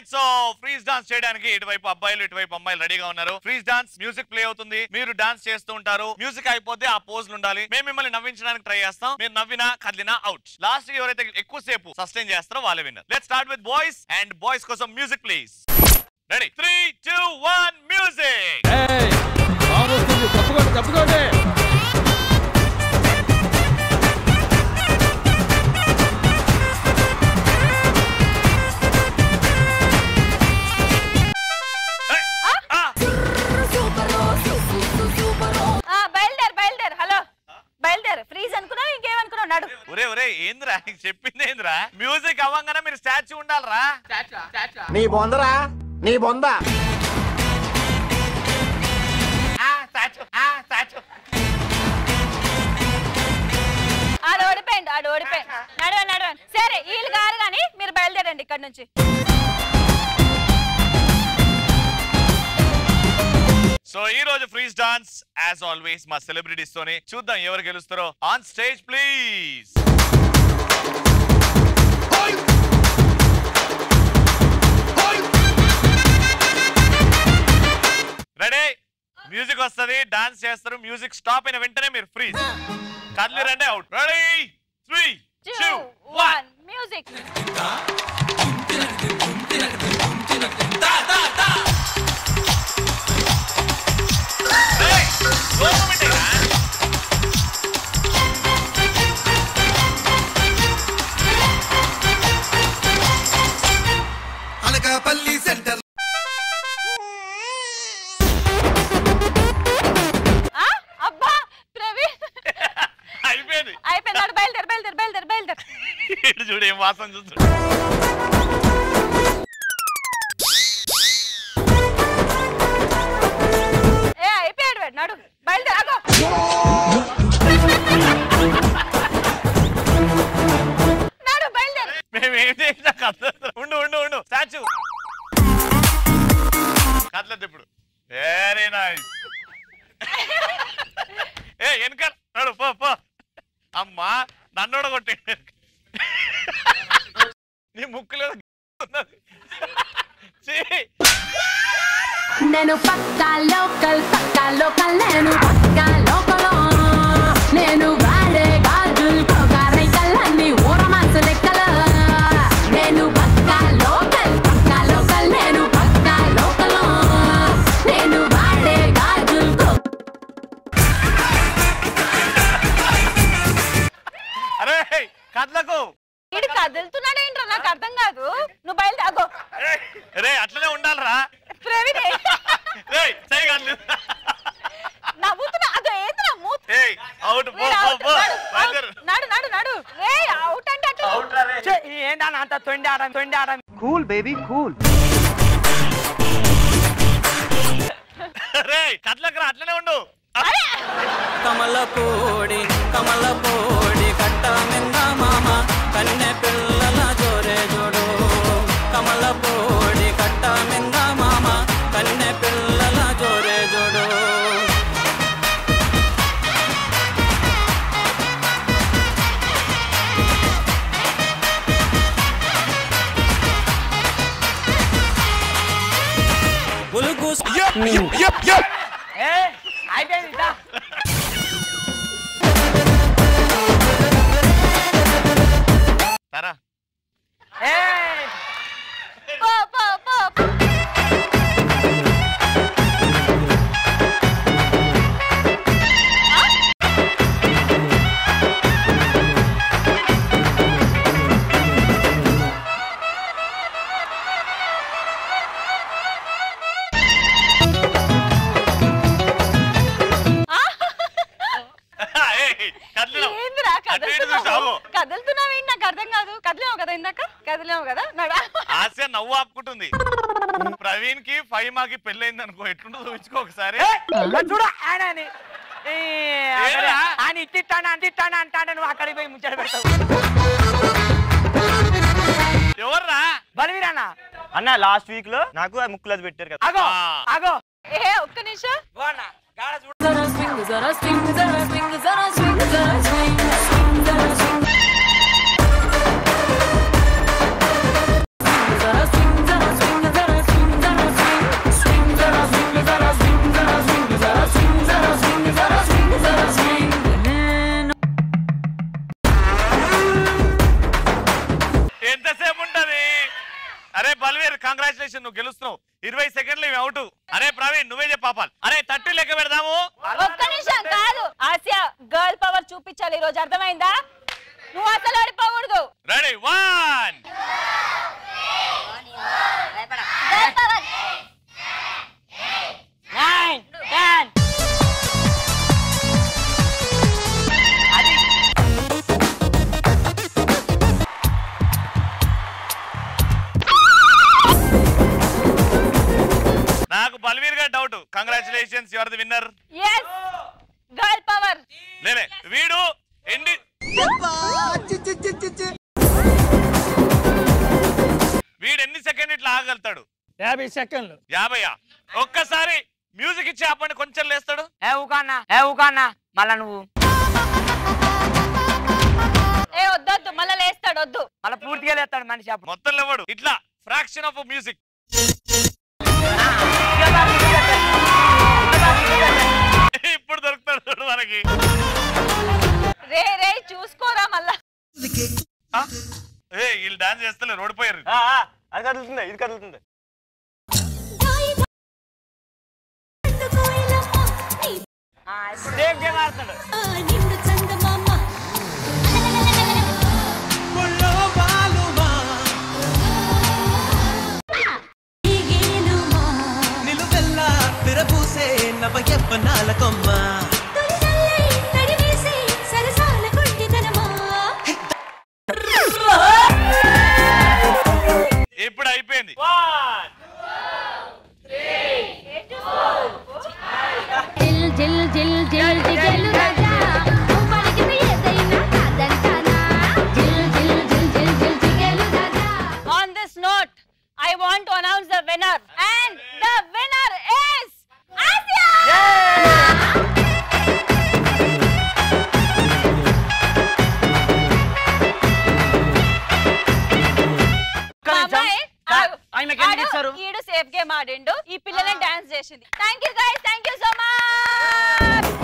Right so freeze dance చేయడానికి ఇటువైపు అబ్బాయిలు ఇటువైపు అమ్మాయిలు రెడీగా ఉన్నారు. ఫ్రీజ్ డాన్స్ మ్యూజిక్ ప్లే అవుతుంది, మీరు డాన్స్ చేస్తూ ఉంటారు. మ్యూజిక్ అయిపోతే ఆ పోజ్ ఉండాలి. మేము మిమ్మల్ని నవ్వించడానికి ట్రై చేస్తాం. మీరు నవ్వినా కదిలినా అవుట్. లాస్ట్ కి ఎవరైతే ఎక్కువసేపు సస్టైన్ చేస్తారో వాళ్ళే winner. Let's start with boys and boys కోసం మ్యూజిక్ ప్లీజ్. Ready 3 2 1 music. తప్పుకోండి. ఏంద్రా చెప్పింది ఏంద్రా? మ్యూజిక్ అవ్వంగానే మీరు స్టాచ్యూ ఉండాలరా. నీ బొందరా నీ బొంద. ఆడు ఓడిపోయింది. నడవండి. సరే వీళ్ళు గారు కానీ మీరు బయలుదేరండి ఇక్కడ నుంచి. సో ఈ రోజు ఫ్రీజ్ డాన్స్ యాజ్ ఆల్వేస్ మా సెలబ్రిటీస్ తోనే. చూద్దాం ఎవరు గెలుస్తారో. On stage please. Ready music వస్తుంది, డాన్స్ చేస్తారు. మ్యూజిక్ స్టాప్ అయిన వెంటనే మీరు ఫ్రీజ్. కదిలిరండి out. Ready 3 2 1 music. Anakapalli center అబ్బా ప్రవీణ్ అయిపోయింది. బయలుదేరు. ఇటు చూడు ఏం వాసన చూస్తాడు. అయిపోయాడు నడు బయలుదేరు. నడు బయలుదేరు. మేమేం చేసినా కదలదు. ఉండు స్టాచ్యూ కదలదు ఇప్పుడు. Very nice. వెనక నడు పో. అమ్మా నన్ను కొట్టే నీ ముక్కులో నేను పక్కా లోకల్ నేను పక్కా లోకల్. నేను వాడే గాజులు కోకారైకల్లన్నీ ఊర మనసు లెక్కలు. నేను పక్కా లోకల్ నేను పక్కా లోకల్. నేను వాడే గాజులు. అరే కదలకు. వీడు కదులుతున్నాడు ఏంట్రా నాకు అర్థం కాదు. నువ్వు బయలుదేరు. రే అట్లనే ఉండాలరా ప్రవీణ్. నవ్వుతున్నా అదో ఏంద్రా మూత్. అవుట్. నడు. అవుట్ అంటే అట్లా ఏంటన్నా అంత తొండి ఆడం. Cool baby cool. రే కదలకరా అట్లనే ఉండు. కమలపోడి కట్ట మింద మామ కన్నె పిల్లల జోరే జోడు. కమలపోడి కట్ట మింద మామ కన్నె పిల్లల జోరే జోడు. ఉలుగు అయిపోయింది. తారా కదులుతున్నావేంటి నాకు అర్థం కాదు. కదిలేవు కదా ఇందాక. కదిలేవు కదా. ఆసియా నవ్వు ఆపుకుంటుంది. ప్రవీణ్ కి 5 మాకి పెళ్ళైంది అనుకో ఎట్లుంటో చూపించుకో ఒకసారి. చూడు ఆయన ఇట్టిట్టాను అంటాడు. నువ్వు అక్కడికి పోయి ముచ్చట పెడతావు. ఎవర్రా? బలవీరన్న అన్న లాస్ట్ వీక్ లో నాకు ముక్కులది పెట్టారు కదా. ఆగో ఒక్క నిమిషం. పాపాలు. అరే 30 లెక్క పెడదాము. ఒక్క నిమిషం కాదు, ఆసియా గర్ల్ పవర్ చూపించాలి ఈ రోజు, అర్థమైందా? నువ్వు అసలు ఓడిపోకూడదు. రెడీ 1 గర్ల్ పవర్ 9 10 నాకు బల్వీర్ గా doubt. Congratulations, you are the winner. yes girl power. లేలే వీడు ఎండి వీడు ఎన్ని సెకండ్ ఇట్లా ఆగలుగుతాడు? 50 సెకండ్లు. 50. ఒక్కసారి మ్యూజిక్ ఇచ్చి ఆపండి, కొంచెం లేస్తాడు. ఏ ఊకన్నా మళ్ళా నువ్వు వద్దొద్దు, మళ్ళా లేస్తాడు, వద్దు. మళ్ళా పూర్తిగా లేస్తాడు మనిషి. అప్పుడు మొత్తం లేవాడు, ఇట్లా ఫ్రాక్షన్ ఆఫ్ మ్యూజిక్. ఇప్పుడు దొరుకుతాడు చూడు మనకి. రే చూసుకోరా మళ్ళా. వీళ్ళు డాన్స్ చేస్తలేరు, ఓడిపోయారు. అది కదులుతుంది, ఇది కదులుతుంది. సేమ్ గేమ్ ఆడుతాడు. నిలువెల్లా విరబూసే నవయవ్వనాల కొమ్మ. ఇప్పుడు అయిపోయింది. 1 జిల్ జిల్ జిల్ జిగేలు రాజా పలికితే ఏదైనా కాదంటానా జిల్ జిల్ జిల్ జిల్ జిల్ జిగేలు రాజా. On this note, I want to announce the winner, and the winner is Asya. ఈడు సేఫ్ గేమ్ ఆడిండు, ఈ పిల్లనే డాన్స్ చేసింది. Thank you guys, thank you so much.